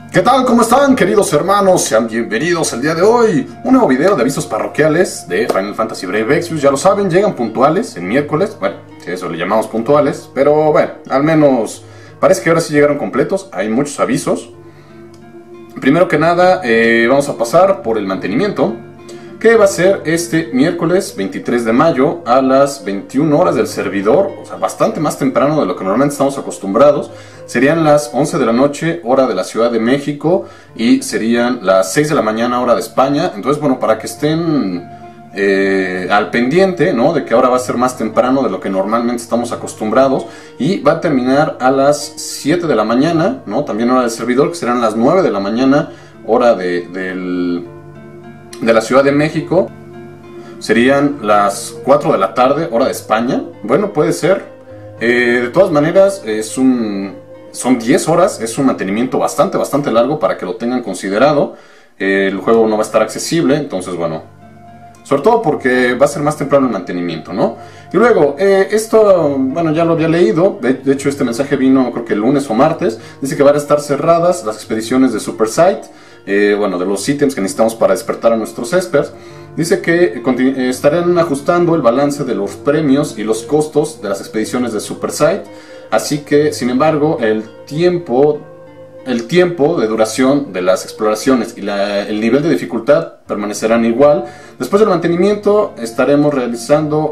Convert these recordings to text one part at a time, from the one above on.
¿Qué tal? ¿Cómo están, queridos hermanos? Sean bienvenidos al día de hoy. Un nuevo video de avisos parroquiales de Final Fantasy Brave Exvius. Ya lo saben, llegan puntuales en miércoles. Bueno, si eso le llamamos puntuales. Pero bueno, al menos parece que ahora sí llegaron completos. Hay muchos avisos. Primero que nada, vamos a pasar por el mantenimiento, que va a ser este miércoles 23 de mayo a las 21 horas del servidor, o sea, bastante más temprano de lo que normalmente estamos acostumbrados. Serían las 11 de la noche, hora de la Ciudad de México, y serían las 6 de la mañana, hora de España. Entonces, bueno, para que estén al pendiente, ¿no?, de que ahora va a ser más temprano de lo que normalmente estamos acostumbrados, y va a terminar a las 7 de la mañana, ¿no?, también hora del servidor, que serán las 9 de la mañana, hora de la Ciudad de México. Serían las 4 de la tarde, hora de España. Bueno, puede ser. De todas maneras, son 10 horas. Es un mantenimiento bastante largo para que lo tengan considerado. El juego no va a estar accesible, entonces bueno, sobre todo porque va a ser más temprano el mantenimiento, ¿no? Y luego, esto, bueno, ya lo había leído. De hecho, este mensaje vino creo que el lunes o martes. Dice que van a estar cerradas las expediciones de Super Sight. Bueno, de los ítems que necesitamos para despertar a nuestros espers. Dice que estarán ajustando el balance de los premios y los costos de las expediciones de Super Sight. Así que, sin embargo, el tiempo de duración de las exploraciones y el nivel de dificultad permanecerán igual. Después del mantenimiento estaremos realizando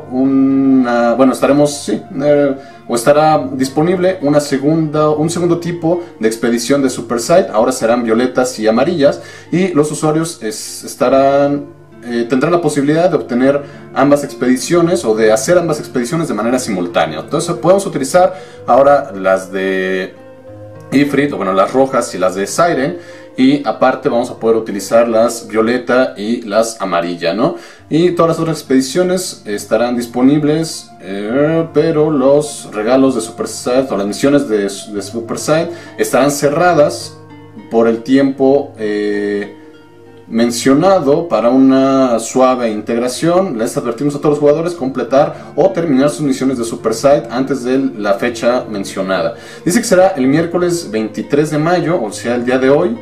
estará disponible un segundo tipo de expedición de Super Sight. Ahora serán violetas y amarillas, y los usuarios tendrán la posibilidad de obtener ambas expediciones o de hacer ambas expediciones de manera simultánea. Entonces podemos utilizar ahora las de Ifrit, o bueno, las rojas y las de Siren, y aparte vamos a poder utilizar las violeta y las amarillas, ¿no? Y todas las otras expediciones estarán disponibles, pero los regalos de Super Sight o las misiones de Super Sight estarán cerradas por el tiempo mencionado. Para una suave integración, les advertimos a todos los jugadores completar o terminar sus misiones de Super Sight antes de la fecha mencionada. Dice que será el miércoles 23 de mayo, o sea, el día de hoy,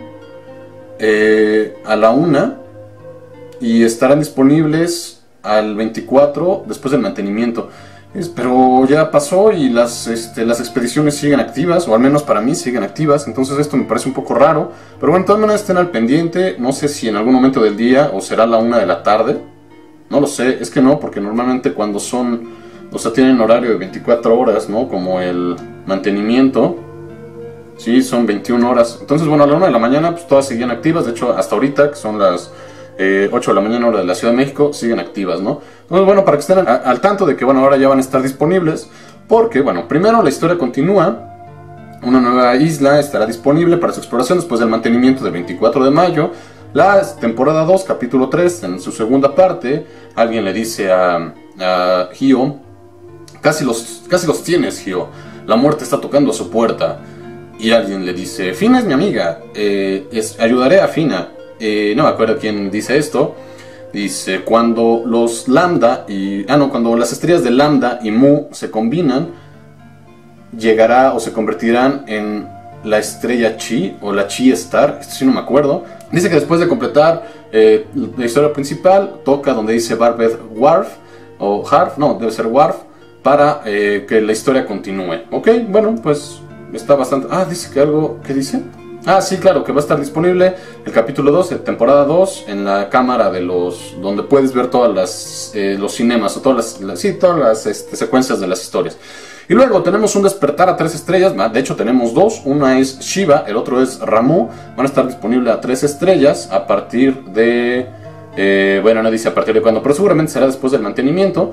a la 1, y estarán disponibles al 24 después del mantenimiento. Pero ya pasó y las expediciones siguen activas, o al menos para mí siguen activas. Entonces esto me parece un poco raro. Pero bueno, de todas maneras estén al pendiente. No sé si en algún momento del día o será la 1 de la tarde. No lo sé, es que no, porque normalmente cuando tienen horario de 24 horas, ¿no? Como el mantenimiento, sí, son 21 horas. Entonces bueno, a la 1 de la mañana pues todas seguían activas. De hecho, hasta ahorita, que son las 8 de la mañana, hora de la Ciudad de México, siguen activas, ¿no? Entonces, bueno, para que estén al tanto de que, bueno, ahora ya van a estar disponibles, porque, bueno, primero la historia continúa. Una nueva isla estará disponible para su exploración después del mantenimiento del 24 de mayo. La temporada 2, capítulo 3, en su segunda parte, alguien le dice a Hio: casi los tienes, Hio. La muerte está tocando a su puerta. Y alguien le dice: Fina es mi amiga, ayudaré a Fina. No me acuerdo quién dice esto. Dice: cuando cuando las estrellas de Lambda y Mu se combinan, llegará o se convertirán en la estrella Chi o la Chi Star. Esto sí no me acuerdo. Dice que después de completar la historia principal, toca donde dice Barbed Wharf o Harf, no, debe ser Wharf, para que la historia continúe. Ok, bueno, pues está bastante. Dice que algo. ¿Qué dice? Sí, claro, que va a estar disponible el capítulo 2, temporada 2, en la cámara donde puedes ver todas los cinemas, o todas las secuencias de las historias. Y luego tenemos un despertar a 3 estrellas, de hecho tenemos dos. Una es Shiva, el otro es Ramuh. Van a estar disponibles a 3 estrellas a partir de... bueno, no dice a partir de cuándo, pero seguramente será después del mantenimiento.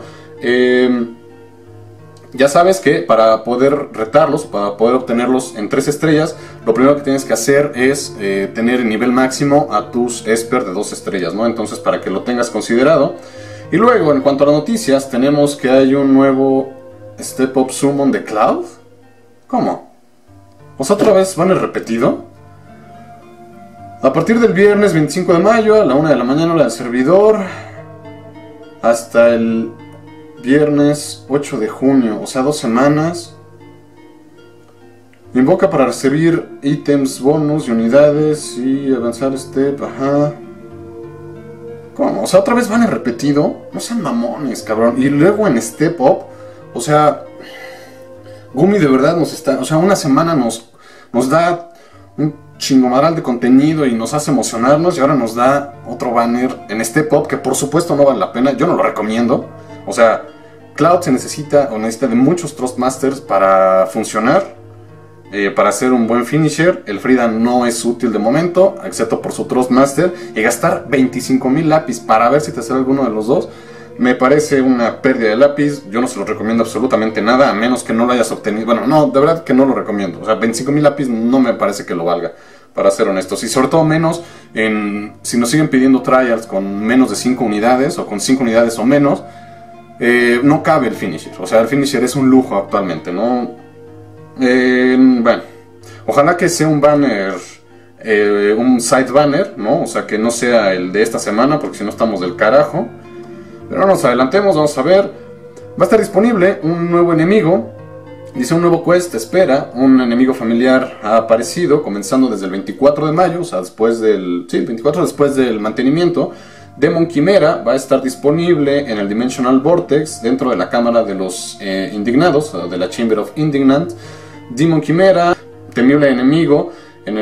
Ya sabes que para poder retarlos, para poder obtenerlos en 3 estrellas, lo primero que tienes que hacer es tener el nivel máximo a tus Esper de 2 estrellas, ¿no? Entonces, para que lo tengas considerado. Y luego, en cuanto a las noticias, tenemos que hay un nuevo Step Up Summon de Cloud. ¿Cómo? ¿O sea, otra vez van el repetido? A partir del viernes 25 de mayo, a la 1 de la mañana, hora del servidor, hasta el viernes 8 de junio, o sea, 2 semanas. Invoca para recibir ítems, bonus y unidades y avanzar step, ajá. ¿Cómo? O sea, otra vez van a repetido. No sean mamones, cabrón. Y luego en Step Up, o sea, Gumi de verdad nos está, o sea, una semana nos da un chingomaral de contenido y nos hace emocionarnos, y ahora nos da otro banner en Step Up que por supuesto no vale la pena. Yo no lo recomiendo. O sea, Cloud se necesita de muchos Thrustmasters para funcionar. Para hacer un buen finisher. El Frida no es útil de momento, excepto por su Thrustmaster. Y gastar 25,000 lápiz para ver si te sale alguno de los dos, me parece una pérdida de lápiz. Yo no se lo recomiendo absolutamente nada, a menos que no lo hayas obtenido. Bueno, no, de verdad que no lo recomiendo. O sea, 25,000 lápiz no me parece que lo valga, para ser honestos. Y sobre todo menos si nos siguen pidiendo trials con menos de 5 unidades o con 5 unidades o menos. No cabe el finisher. O sea, el finisher es un lujo actualmente, ¿no? Bueno, ojalá que sea un banner, un side banner, ¿no? O sea, que no sea el de esta semana, porque si no estamos del carajo. Pero no nos adelantemos, vamos a ver. Va a estar disponible un nuevo enemigo. Dice un nuevo quest, espera. Un enemigo familiar ha aparecido, comenzando desde el 24 de mayo, o sea, después del... Sí, el 24 después del mantenimiento. Demon Quimera va a estar disponible en el Dimensional Vortex, dentro de la cámara de los indignados, de la Chamber of Indignant. Demon Quimera, temible enemigo,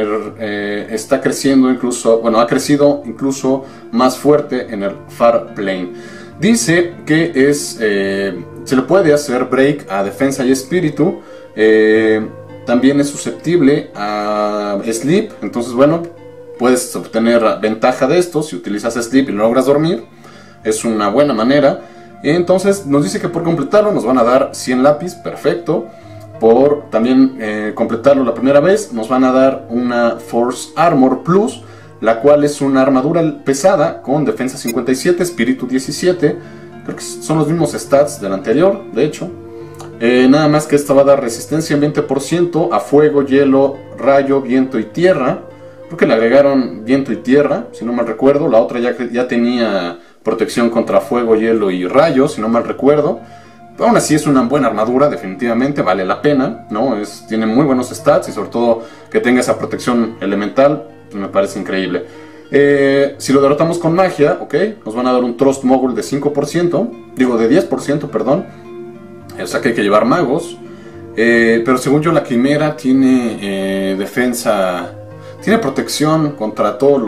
está creciendo incluso, bueno, ha crecido incluso más fuerte en el Far Plane. Dice que se le puede hacer break a defensa y espíritu. También es susceptible a sleep, entonces bueno, puedes obtener ventaja de esto si utilizas sleep y no logras dormir. Es una buena manera. Entonces nos dice que por completarlo nos van a dar 100 lápiz, perfecto. Por también completarlo la primera vez nos van a dar una Force Armor Plus, la cual es una armadura pesada con defensa 57, espíritu 17. Creo que son los mismos stats del anterior, de hecho. Nada más que esta va a dar resistencia en 20% a fuego, hielo, rayo, viento y tierra. Creo que le agregaron viento y tierra, si no mal recuerdo. La otra ya tenía protección contra fuego, hielo y rayo, si no mal recuerdo. Pero aún así es una buena armadura, definitivamente vale la pena, ¿no? Tiene muy buenos stats y sobre todo que tenga esa protección elemental, pues me parece increíble. Si lo derrotamos con magia, ok, nos van a dar un Thrust Mogul de 5%, digo de 10%, perdón. O sea que hay que llevar magos. Pero según yo la Quimera tiene defensa, tiene protección contra todos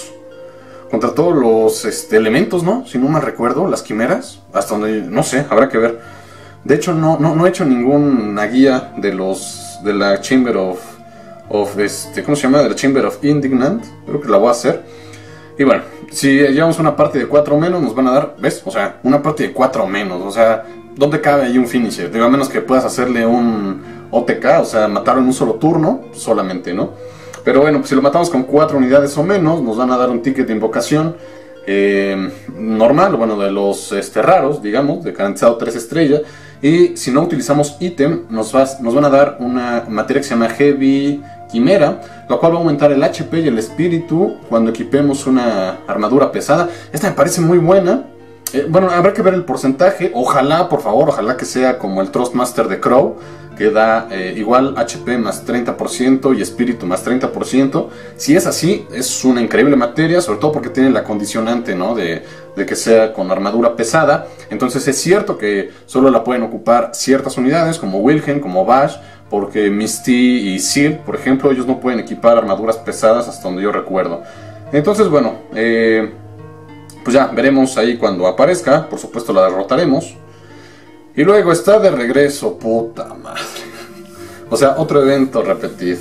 los elementos, ¿no? Si no me recuerdo, las quimeras, hasta donde, no sé, habrá que ver. De hecho, no he hecho ninguna guía de la Chamber of ¿cómo se llama? De la Chamber of Indignant. Creo que la voy a hacer. Y bueno, si llevamos una parte de 4 menos, nos van a dar, ¿ves? O sea, una parte de 4 menos, o sea, ¿dónde cabe ahí un finisher? Digo, a menos que puedas hacerle un OTK, o sea, matarlo en un solo turno, solamente, ¿no? Pero bueno, pues si lo matamos con 4 unidades o menos, nos van a dar un ticket de invocación normal, bueno, de los raros, digamos, de garantizado 3 estrellas. Y si no utilizamos ítem, nos van a dar una materia que se llama Heavy Quimera, la cual va a aumentar el HP y el espíritu cuando equipemos una armadura pesada. Esta me parece muy buena. Bueno, habrá que ver el porcentaje. Ojalá, por favor, ojalá que sea como el Thrustmaster de Crow, que da igual HP más 30% y espíritu más 30%. Si es así, es una increíble materia, sobre todo porque tiene la condicionante, ¿no? de que sea con armadura pesada. Entonces es cierto que solo la pueden ocupar ciertas unidades, como Wilhelm, como Bash, porque Misty y Seal, por ejemplo, ellos no pueden equipar armaduras pesadas hasta donde yo recuerdo. Entonces, bueno, pues ya veremos ahí cuando aparezca. Por supuesto la derrotaremos. Y luego está de regreso, puta madre. O sea, otro evento repetido.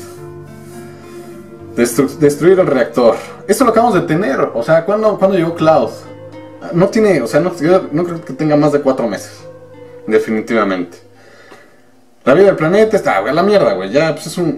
Destruir el reactor. Esto lo acabamos de tener. O sea, ¿cuándo llegó Cloud? No tiene, o sea, no creo que tenga más de 4 meses. Definitivamente. La vida del planeta está, güey, a la mierda, güey. Ya, pues es un...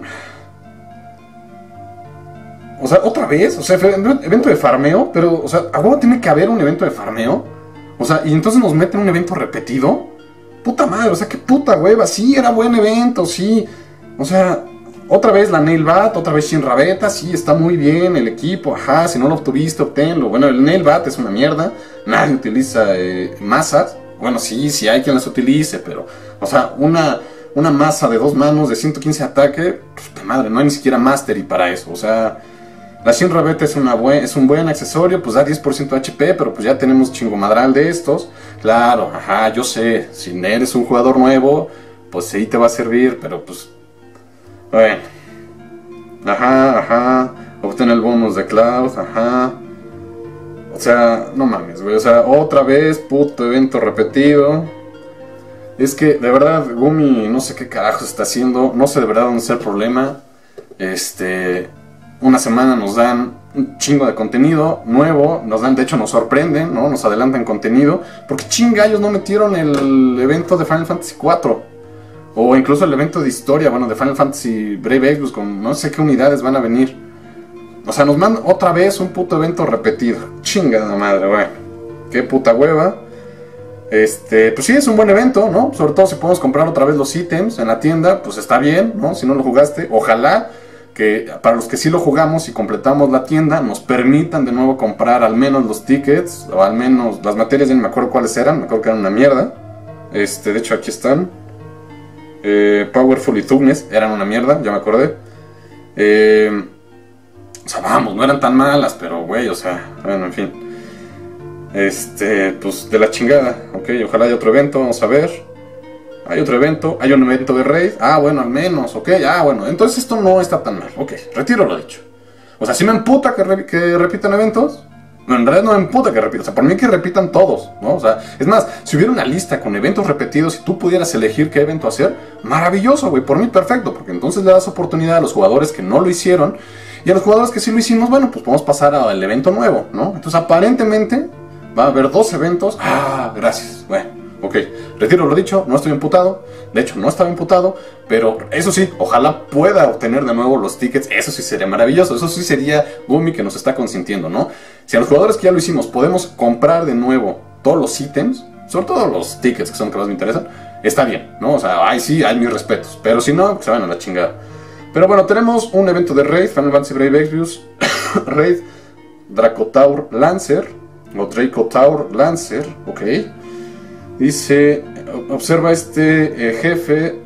O sea, otra vez, o sea, fue un evento de farmeo, pero, o sea, ¿a huevo tiene que haber un evento de farmeo? O sea, y entonces nos meten un evento repetido. Puta madre, o sea, qué puta hueva. Sí, era buen evento, sí. O sea, otra vez la Nailbat, otra vez Shinrabeta, sí, está muy bien el equipo, ajá, si no lo obtuviste, obténlo. Bueno, el Nailbat es una mierda, nadie utiliza masas. Bueno, sí hay quien las utilice, pero, o sea, una masa de 2 manos de 115 ataque, puta madre, no hay ni siquiera Mastery para eso. O sea, la Shinra Beta es un buen accesorio, pues da 10% de HP, pero pues ya tenemos chingomadral de estos. Claro, ajá, yo sé, si eres un jugador nuevo, pues sí te va a servir, pero pues... Bueno. Ajá, obtener el bonus de Cloud, ajá. O sea, no mames, güey, o sea, otra vez, puto evento repetido. Es que, de verdad, Gumi no sé qué carajos está haciendo, no sé de verdad dónde está el problema. Una semana nos dan un chingo de contenido nuevo, de hecho nos sorprenden, ¿no? Nos adelantan contenido, porque chingallos no metieron el evento de Final Fantasy IV, o incluso el evento de historia, bueno, de Final Fantasy Brave Exvius, con no sé qué unidades van a venir. O sea, nos mandan otra vez un puto evento repetido, chingada madre, bueno, qué puta hueva. Pues sí, es un buen evento, ¿no? Sobre todo si podemos comprar otra vez los ítems en la tienda, pues está bien, ¿no? Si no lo jugaste, ojalá que para los que sí lo jugamos y completamos la tienda, nos permitan de nuevo comprar al menos los tickets, o al menos las materias, ya no me acuerdo cuáles eran, me acuerdo que eran una mierda. De hecho aquí están. Powerful y Toughness eran una mierda, ya me acordé. O sea, vamos, no eran tan malas, pero güey, o sea, bueno, en fin. Pues de la chingada, ok, ojalá haya otro evento, vamos a ver. Hay otro evento, hay un evento de raid, bueno, al menos, ok, bueno, entonces esto no está tan mal, ok, retiro lo dicho. O sea, si me emputa que repitan eventos, no, en realidad no me emputa que repitan, o sea, por mí que repitan todos, ¿no? O sea, es más, si hubiera una lista con eventos repetidos y tú pudieras elegir qué evento hacer, maravilloso, güey, por mí perfecto, porque entonces le das oportunidad a los jugadores que no lo hicieron, y a los jugadores que sí lo hicimos, bueno, pues podemos pasar al evento nuevo, ¿no? Entonces aparentemente va a haber 2 eventos. Gracias. Bueno, ok. Retiro lo dicho, no estoy imputado. De hecho, no estaba imputado. Pero eso sí, ojalá pueda obtener de nuevo los tickets. Eso sí sería maravilloso. Eso sí sería Gumi que nos está consintiendo, ¿no? Si a los jugadores que ya lo hicimos podemos comprar de nuevo todos los ítems, sobre todo los tickets, que son los que más me interesan, está bien, ¿no? O sea, ahí sí, hay mis respetos. Pero si no, pues se van a la chingada. Pero bueno, tenemos un evento de raid, Final Fantasy Brave Exvius, raid Dracotaur Lancer, o Draco Tower Lancer, ok. Dice, observa jefe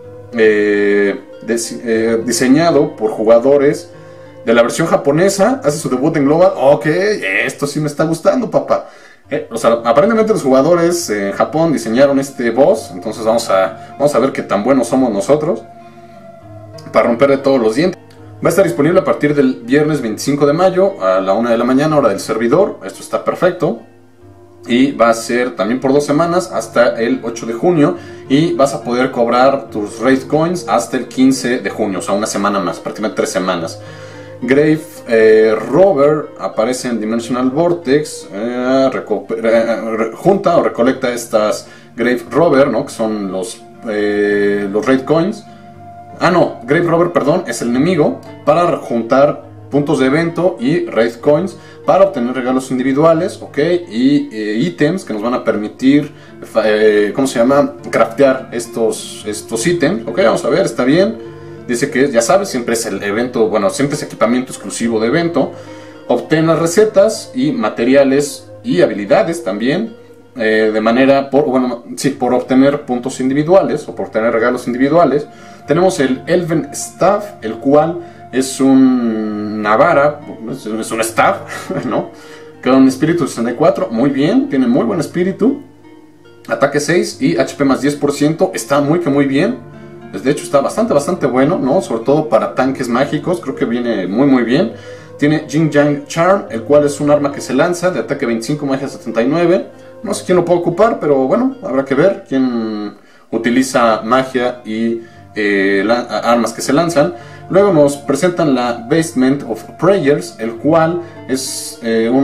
diseñado por jugadores de la versión japonesa, hace su debut en Global. Ok, esto sí me está gustando, papá. O sea, aparentemente los jugadores en Japón diseñaron este boss, entonces vamos a ver qué tan buenos somos nosotros para romperle todos los dientes. Va a estar disponible a partir del viernes 25 de mayo a la 1 de la mañana, hora del servidor. Esto está perfecto. Y va a ser también por 2 semanas hasta el 8 de junio. Y vas a poder cobrar tus Raid Coins hasta el 15 de junio. O sea, una semana más, prácticamente 3 semanas. Grave Rover aparece en Dimensional Vortex. Junta o recolecta estas Grave Rover, ¿no? Que son los Raid Coins. No, Grave Rover, perdón, es el enemigo, para juntar puntos de evento y Raid Coins para obtener regalos individuales, ok, y ítems que nos van a permitir, ¿cómo se llama? Craftear estos ítems, ok, vamos a ver, está bien. Dice que, ya sabes, siempre es el evento, bueno, siempre es equipamiento exclusivo de evento. Obtén las recetas y materiales y habilidades también, de manera, por obtener puntos individuales o por obtener regalos individuales. Tenemos el Elven Staff, el cual es una vara, es un staff, ¿no? Con espíritu 64, muy bien, tiene muy buen espíritu. Ataque 6 y HP más 10%, está muy bien. De hecho está bastante bueno, ¿no? Sobre todo para tanques mágicos, creo que viene muy bien. Tiene Jin Yang Charm, el cual es un arma que se lanza, de ataque 25, magia 79. No sé quién lo puede ocupar, pero bueno, habrá que ver quién utiliza magia y armas que se lanzan. Luego nos presentan la Basement of Prayers, el cual es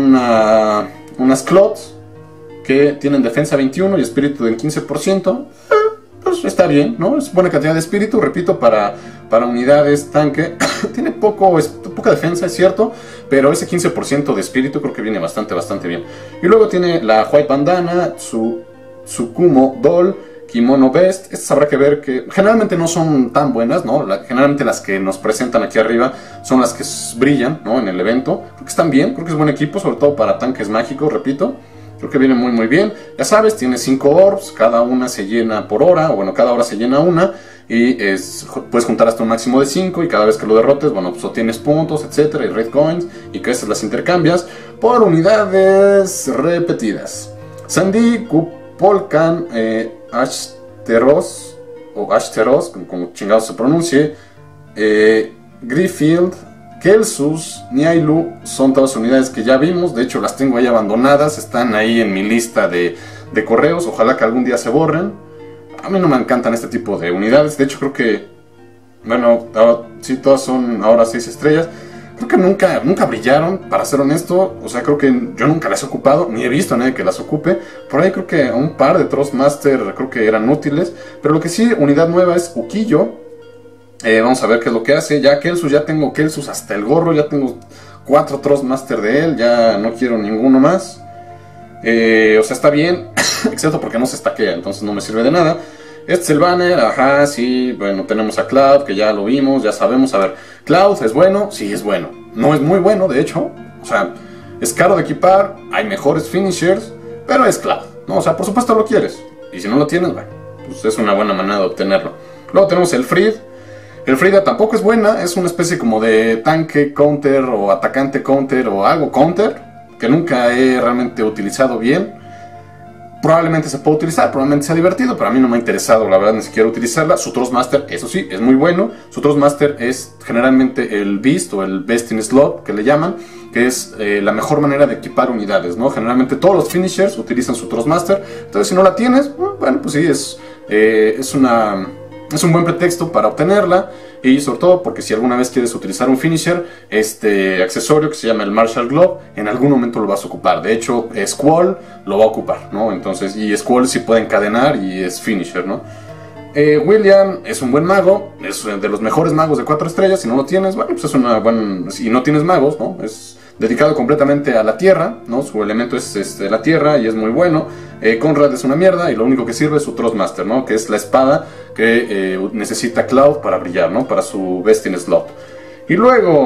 unas clots que tienen defensa 21 y espíritu del 15%. Pues está bien, ¿no? Es buena cantidad de espíritu, repito, para unidades tanque. Tiene poca defensa, es cierto, pero ese 15% de espíritu creo que viene bastante bien. Y luego tiene la White Bandana, su Tsukumo Doll, Kimono Vest. Estas habrá que ver, que generalmente no son tan buenas, ¿no? Generalmente las que nos presentan aquí arriba son las que brillan, ¿no? En el evento. Creo que están bien, creo que es buen equipo, sobre todo para tanques mágicos, repito. Creo que viene muy muy bien. Ya sabes, tiene 5 orbs, cada una se llena por hora, o bueno, cada hora se llena una. Y puedes juntar hasta un máximo de 5 y cada vez que lo derrotes, bueno, pues obtienes puntos, etcétera, y red coins, y que esas las intercambias por unidades repetidas. Sandy, Kupolkan, Ashteros, o Ashteros, como chingados se pronuncie, Griffith, Kelsus, Niailu, son todas unidades que ya vimos. De hecho las tengo ahí abandonadas, están ahí en mi lista de correos, ojalá que algún día se borren. A mí no me encantan este tipo de unidades, de hecho creo que, bueno, sí, todas son ahora 6 estrellas. Creo que nunca brillaron, para ser honesto. O sea, creo que yo nunca las he ocupado, ni he visto a nadie que las ocupe. Por ahí creo que un par de Thrustmaster creo que eran útiles. Pero lo que sí, unidad nueva es Ukiyo. Vamos a ver qué es lo que hace. Ya Kelsus, ya tengo Kelsus hasta el gorro. Ya tengo 4 Thrustmaster de él. Ya no quiero ninguno más. O sea, está bien. Excepto porque no se estaquea, entonces no me sirve de nada. Este es el banner, ajá, sí. Bueno, tenemos a Cloud, que ya lo vimos, ya sabemos. A ver, Cloud es bueno, sí es bueno. No es muy bueno, de hecho. O sea, es caro de equipar, hay mejores finishers, pero es Cloud, ¿no? O sea, por supuesto lo quieres. Y si no lo tienes, bueno, pues es una buena manera de obtenerlo. Luego tenemos el Fried. El Frida tampoco es buena, es una especie como de tanque counter o atacante counter o algo counter, que nunca he realmente utilizado bien. Probablemente se puede utilizar, probablemente sea divertido, pero a mí no me ha interesado, la verdad, ni siquiera utilizarla. Su Thrustmaster, eso sí, es muy bueno. Su Thrustmaster es generalmente el Beast o el Best in Slot, que le llaman, que es la mejor manera de equipar unidades, ¿no? Generalmente todos los finishers utilizan su Thrustmaster, entonces si no la tienes, bueno, pues sí, es un buen pretexto para obtenerla. Y sobre todo porque si alguna vez quieres utilizar un finisher, este accesorio que se llama el Marshall Glove, en algún momento lo vas a ocupar. De hecho, Squall lo va a ocupar, ¿no? Entonces, y Squall sí puede encadenar y es finisher, ¿no? William es un buen mago, es de los mejores magos de 4 estrellas. Si no lo tienes, bueno, pues es una buena... Si no tienes magos, ¿no? Es dedicado completamente a la tierra, ¿no? Su elemento es la tierra y es muy bueno. Conrad es una mierda y lo único que sirve es su Thrustmaster, ¿no? Que es la espada que necesita Cloud para brillar, ¿no? Para su Best in Slot. Y luego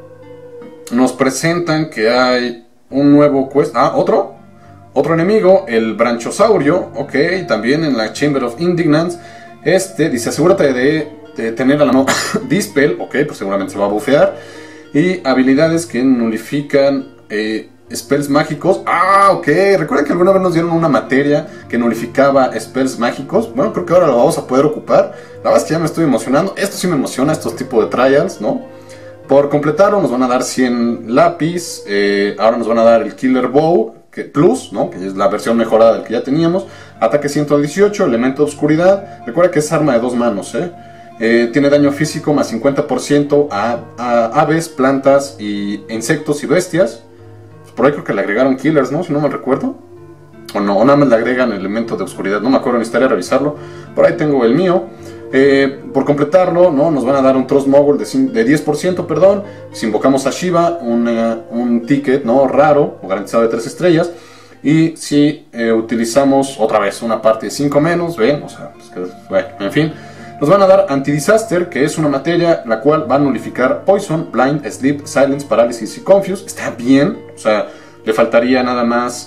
nos presentan que hay un nuevo quest. Otro enemigo, el Branchosaurio. Ok, también en la Chamber of Indignance. Dice, asegúrate de tener a la mano Dispel. Ok, pues seguramente se va a bufear. Y habilidades que nulifican spells mágicos. Ok, recuerden que alguna vez nos dieron una materia que nulificaba spells mágicos. Bueno, creo que ahora lo vamos a poder ocupar. La verdad es que ya me estoy emocionando. Esto sí me emociona, estos tipos de trials, ¿no? Por completarlo nos van a dar 100 lápiz. Ahora nos van a dar el Killer Bow Plus, ¿no? Que es la versión mejorada del que ya teníamos. Ataque 118, elemento de oscuridad. Recuerda que es arma de 2 manos, tiene daño físico más 50% a aves, plantas, y insectos y bestias. Por ahí creo que le agregaron killers, ¿no? Si no me recuerdo. O no, o nada más le agregan elemento de oscuridad. No me acuerdo, necesitaría revisarlo. Por ahí tengo el mío. Por completarlo, ¿no? Nos van a dar un Trust Mogul de 10%, perdón. Si invocamos a Shiva, un ticket, ¿no? Raro, o garantizado de 3 estrellas. Y si utilizamos otra vez una parte de 5 menos, ¿ven? O sea, pues que, bueno, en fin. Nos van a dar Anti-Disaster, que es una materia la cual va a nulificar Poison, Blind, Sleep, Silence, Parálisis y Confuse. Está bien, o sea, le faltaría nada más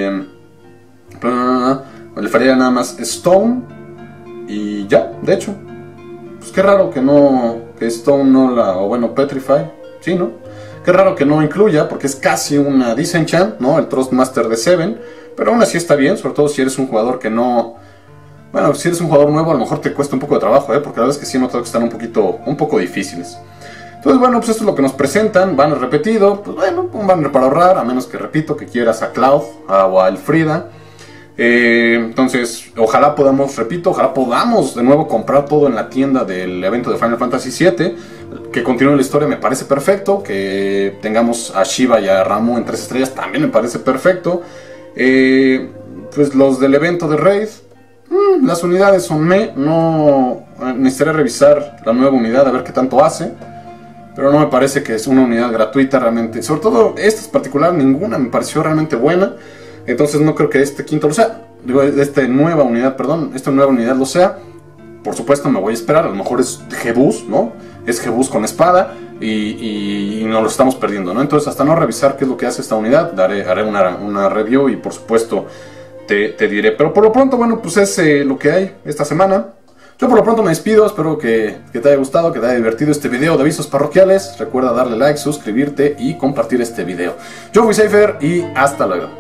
Stone y ya, de hecho. Pues qué raro que Stone no la... o bueno, Petrify, sí, ¿no? Qué raro que no incluya, porque es casi una Disenchant, ¿no? El Thrustmaster de 7, pero aún así está bien, sobre todo si eres un jugador que no... Bueno, si eres un jugador nuevo a lo mejor te cuesta un poco de trabajo, porque la verdad es que sí he notado que están un poco difíciles. Entonces, bueno, pues esto es lo que nos presentan, banner repetido, pues bueno, un banner para ahorrar, a menos que, repito, que quieras a Cloud o a Elfrida. Entonces, ojalá podamos de nuevo comprar todo en la tienda del evento de Final Fantasy VII, que continúe la historia me parece perfecto, que tengamos a Shiva y a Ramuh en 3 estrellas también me parece perfecto. Pues los del evento de Raid, las unidades son no necesitaría revisar la nueva unidad a ver qué tanto hace, pero no me parece que es una unidad gratuita realmente. Sobre todo esta en particular, ninguna me pareció realmente buena. Entonces no creo que esta nueva unidad lo sea. Por supuesto me voy a esperar, a lo mejor es G-Bus, ¿no? Es G-Bus con espada. y nos lo estamos perdiendo, ¿no? Entonces, hasta no revisar qué es lo que hace esta unidad, haré una review y por supuesto te diré. Pero por lo pronto, bueno, pues es lo que hay esta semana. Yo por lo pronto me despido, espero que te haya gustado, que te haya divertido este video de avisos parroquiales. Recuerda darle like, suscribirte y compartir este video. Yo fui Seifer y hasta luego.